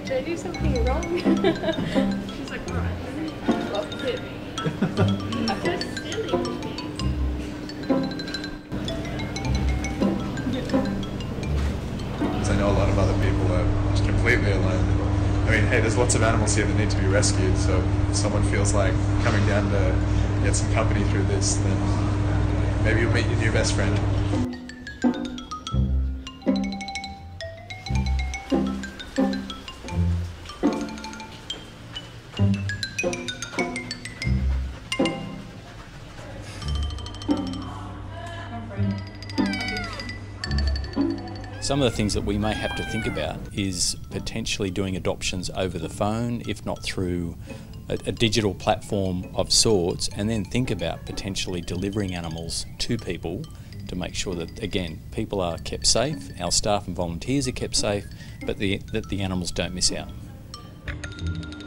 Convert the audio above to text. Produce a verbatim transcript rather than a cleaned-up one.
Did I do something wrong? She's like, right, well, hit me. Just silly with me. Because I know a lot of other people are just completely alone. I mean, hey, there's lots of animals here that need to be rescued, so if someone feels like coming down to get some company through this, then maybe you'll meet your new best friend. Some of the things that we may have to think about is potentially doing adoptions over the phone, if not through a, a digital platform of sorts, and then think about potentially delivering animals to people to make sure that, again, people are kept safe, our staff and volunteers are kept safe, but the, that the animals don't miss out.